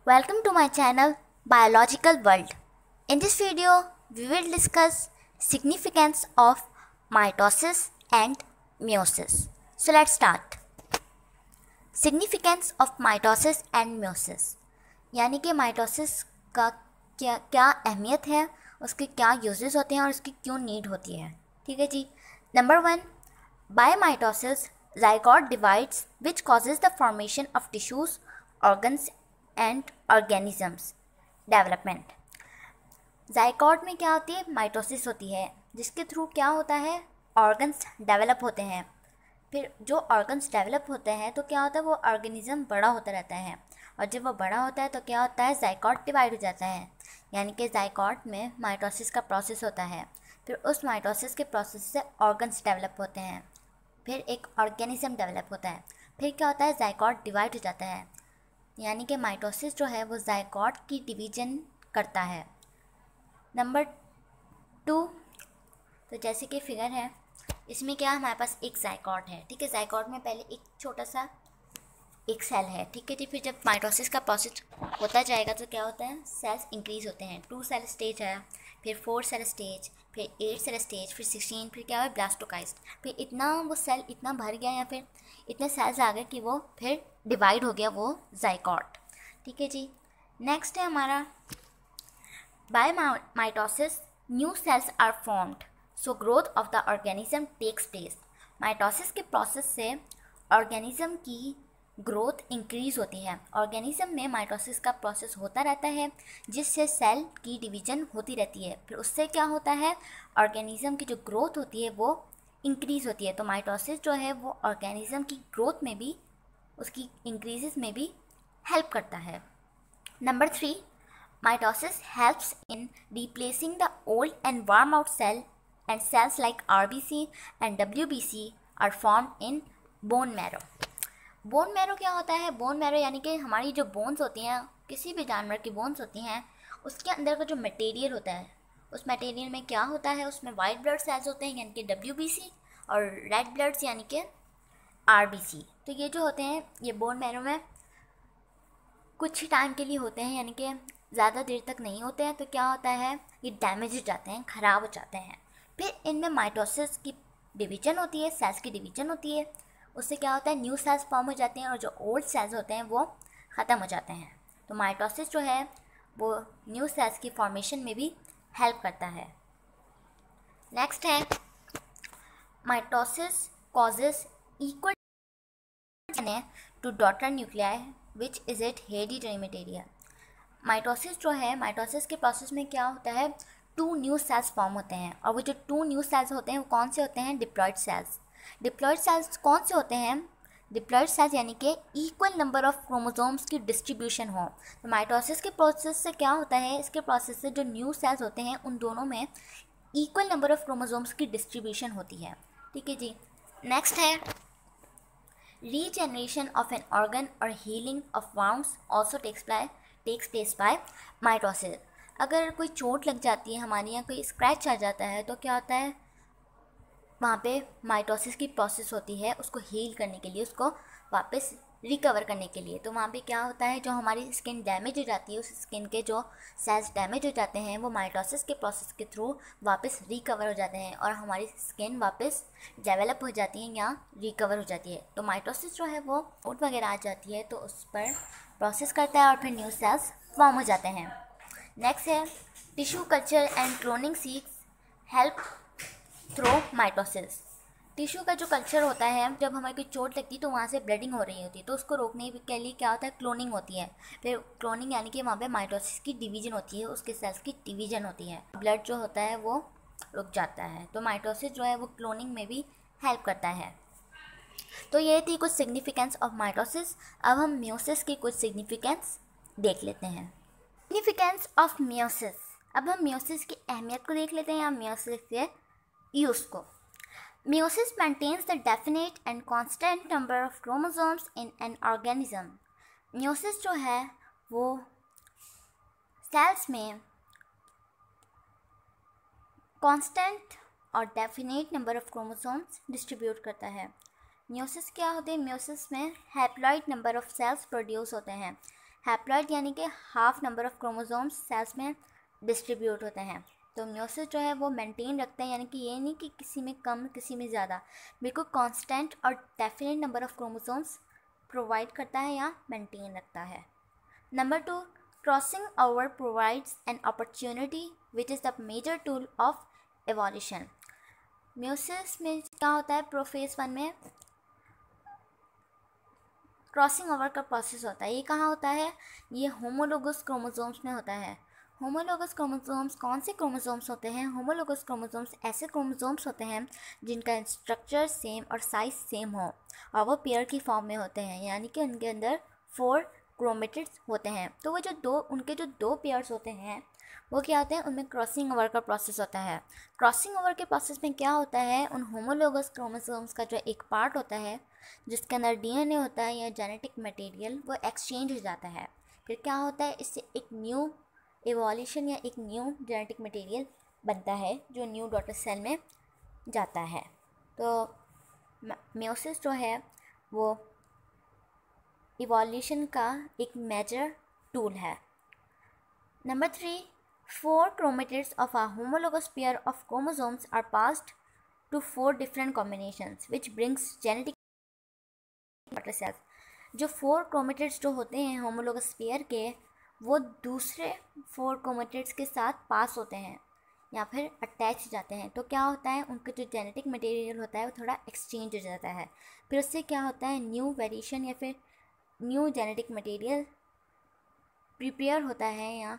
Welcome to my channel Biological World. In this video, we will discuss significance of mitosis and meiosis. So let's start. Significance of mitosis and meiosis यानी कि mitosis का क्या क्या अहमियत है, उसके क्या यूजेस होते हैं और उसकी क्यों नीड होती है। ठीक है जी। Number 1, by mitosis zygote divides which causes the formation of tissues, organs and organisms development. zygote में क्या होती है, माइटोसिस होती है, जिसके थ्रू क्या होता है, ऑर्गन्स डेवलप होते हैं। फिर जो ऑर्गन्स डेवलप होते हैं तो क्या होता है, वो ऑर्गेनिज्म बड़ा होता रहता है, और जब वो बड़ा होता है तो क्या होता है, zygote डिवाइड हो जाता है। यानी कि zygote में माइटोसिस का प्रोसेस होता है, फिर उस माइटोसिस के प्रोसेस से ऑर्गन्स डेवलप होते हैं, फिर एक ऑर्गेनिज्म डेवलप होता है, फिर क्या होता है, zygote डिवाइड हो जाता है। यानी कि माइटोसिस जो है वो zygote की डिवीजन करता है। नंबर 2, तो जैसे कि फिगर है, इसमें क्या हमारे पास एक zygote है। ठीक है, zygote में पहले एक छोटा सा एक सेल है। ठीक है जी। फिर जब माइटोसिस का प्रोसेस होता जाएगा तो क्या होता है, सेल्स इंक्रीज होते हैं। 2 सेल स्टेज है, फिर 4 सेल स्टेज, फिर 8 सेल स्टेज, फिर 16, फिर क्या हुआ, ब्लास्टोकाइस्ट। फिर इतना वो सेल इतना भर गया, या फिर इतने सेल्स आ गए कि वो फिर डिवाइड हो गया वो zygote। ठीक है जी। नेक्स्ट है हमारा, by mitosis new cells are formed, so growth of the organism takes place. Mitosis के प्रोसेस से ऑर्गेनिज्म की ग्रोथ इंक्रीज होती है। ऑर्गेनिज्म में माइटोसिस का प्रोसेस होता रहता है, जिससे सेल की डिवीजन होती रहती है। फिर उससे क्या होता है, ऑर्गेनिज्म की जो ग्रोथ होती है वो इंक्रीज होती है। तो माइटोसिस जो है वो ऑर्गेनिज्म की ग्रोथ में भी, उसकी इंक्रीजेस में भी हेल्प करता है। Number 3, mitosis helps in replacing the old and worn out cell, and cells like RBC and WBC are formed in bone marrow. Bone marrow क्या होता है, बोन मैरो यानी कि हमारी जो बोन्स होती हैं, किसी भी जानवर की बोन्स होती हैं, उसके अंदर का जो मटेरियल होता है, उस मटेरियल में क्या होता है, उसमें वाइट ब्लड सेल्स होते हैं यानी कि WBC, और रेड ब्लड्स यानी कि RBC। तो ये जो होते हैं, ये बोन मैरो में कुछ ही टाइम के लिए होते हैं, यानी कि ज़्यादा देर तक नहीं होते हैं। तो क्या होता है, ये डैमेज हो जाते हैं, ख़राब हो जाते हैं। फिर इनमें माइटोसिस की डिवीजन होती है, सेल्स की डिवीजन होती है, उससे क्या होता है, न्यू सेल्स फॉर्म हो जाते हैं, और जो ओल्ड सेल्स होते हैं वो ख़त्म हो जाते हैं। तो माइटोसिस जो है वो न्यू सेल्स की फॉर्मेशन में भी हेल्प करता है। नेक्स्ट है, mitosis causes equal two daughter nuclei which is it hereditary material. Mitosis जो है, माइटोसिस के प्रोसेस में क्या होता है, 2 न्यू सेल्स फॉर्म होते हैं, और वो जो 2 न्यू सेल्स होते हैं वो कौन से होते हैं, डिप्लॉइड सेल्स। डिप्लॉइड सेल्स कौन से होते हैं, डिप्लॉइड सेल्स यानी कि इक्वल नंबर ऑफ क्रोमोसोम्स की डिस्ट्रीब्यूशन हो। तो माइटोसिस के प्रोसेस से क्या होता है, इसके प्रोसेस से जो न्यू सेल्स होते हैं उन दोनों में इक्वल नंबर ऑफ क्रोमोसोम्स की डिस्ट्रीब्यूशन होती है। ठीक है जी। नेक्स्ट है, regeneration of an organ or healing of wounds also takes place by mitosis. अगर कोई चोट लग जाती है हमारे यहाँ, कोई स्क्रैच आ जाता है, तो क्या होता है, वहाँ पे माइटोसिस की प्रोसेस होती है उसको हील करने के लिए, उसको वापस रिकवर करने के लिए। तो वहाँ पे क्या होता है, जो हमारी स्किन डैमेज हो जाती है, उस स्किन के जो सेल्स डैमेज हो जाते हैं वो माइटोसिस के प्रोसेस के थ्रू वापस रिकवर हो जाते हैं, और हमारी स्किन वापस डेवलप हो जाती है या रिकवर हो जाती है। तो माइटोसिस जो है वो चोट वगैरह आ जाती है तो उस पर प्रोसेस करता है, और फिर न्यू सेल्स फॉर्म हो जाते हैं। नेक्स्ट है, tissue culture and cloning seeks help through mitosis. Tissue का जो कल्चर होता है, जब हमें कोई चोट लगती है तो वहाँ से ब्लीडिंग हो रही होती है, तो उसको रोकने के लिए क्या होता है, क्लोनिंग होती है। फिर क्लोनिंग यानी कि वहाँ पे माइटोसिस की डिवीजन होती है, उसके सेल्स की डिवीजन होती है, ब्लड जो होता है वो रुक जाता है। तो माइटोसिस जो है वो क्लोनिंग में भी हेल्प करता है। तो ये थी कुछ सिग्निफिकेंस ऑफ माइटोसिस। अब हम मियोसिस की कुछ सिग्निफिकेंस देख लेते हैं। Significance of meiosis. अब हम मियोसिस की अहमियत को देख लेते हैं, या मियोसिस के यूज़ को। Meiosis maintains the definite and constant number of chromosomes in an organism. Meiosis जो है वो सेल्स में constant और definite number of chromosomes distribute करता है। Meiosis क्या होते हैं, Meiosis में haploid number of cells produce होते हैं। हैप्लॉइड यानी कि half number of chromosomes cells में डिस्ट्रीब्यूट होते हैं। तो मियोसिस जो है वो मेंटेन रखता है, यानी कि ये नहीं कि किसी में कम किसी में ज़्यादा, बिल्कुल कांस्टेंट और definite number of chromosomes provide करता है या मेंटेन रखता है। Number 2, crossing over provides an opportunity which is the major tool of evolution. Meiosis में क्या होता है, प्रोफेज 1 में क्रॉसिंग ओवर का प्रोसेस होता है। ये कहाँ होता है, ये होमोलोगस क्रोमोसोम्स में होता है। होमोलोगस क्रोमोसोम्स कौन से क्रोमोसोम्स होते हैं? होमोलोगस क्रोमोसोम्स ऐसे क्रोमोसोम्स होते हैं जिनका स्ट्रक्चर सेम और साइज सेम हो और वो पेयर की फॉर्म में होते हैं, यानी कि उनके अंदर 4 क्रोमेटिड्स होते हैं। तो वो उनके जो दो पेयर्स होते हैं वो क्या होते हैं, उनमें क्रॉसिंग ओवर का प्रोसेस होता है। क्रॉसिंग ओवर के प्रोसेस में क्या होता है, उन होमोलोगस क्रोमोसोम्स का जो एक पार्ट होता है जिसके अंदर डीएनए होता है या जेनेटिक मटेरियल, वो एक्सचेंज हो जाता है। फिर क्या होता है, इससे एक न्यू एवोल्यूशन या एक न्यू जेनेटिक मटेरियल बनता है जो न्यू डॉटर सेल में जाता है। तो मियोसिस जो है वो इवोल्यूशन का एक मेजर टूल है। Number 3, 4 chromatids of a homologous pair of chromosomes are passed to 4 different combinations which brings genetic daughter cells। जो 4 chromatids जो होते हैं homologous pair के, वो दूसरे 4 chromatids के साथ पास होते हैं या फिर अटैच जाते हैं। तो क्या होता है, उनका जो जेनेटिक मटेरियल होता है वो थोड़ा एक्सचेंज हो जाता है। फिर उससे क्या होता है, न्यू वेरिएशन या फिर न्यू जेनेटिक मटेरियल प्रिपेयर होता है या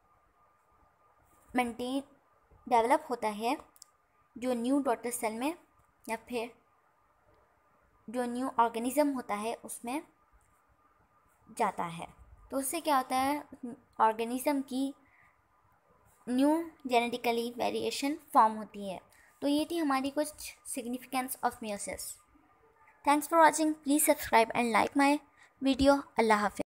मेंटेन डेवलप होता है जो न्यू डॉटर सेल में या फिर जो न्यू ऑर्गेनिज्म होता है उसमें जाता है। तो उससे क्या होता है, ऑर्गेनिज्म की न्यू जेनेटिकली वेरिएशन फॉर्म होती है। तो ये थी हमारी कुछ significance of meiosis. Thanks for watching. Please subscribe and like my video. अल्लाह हाफिज़।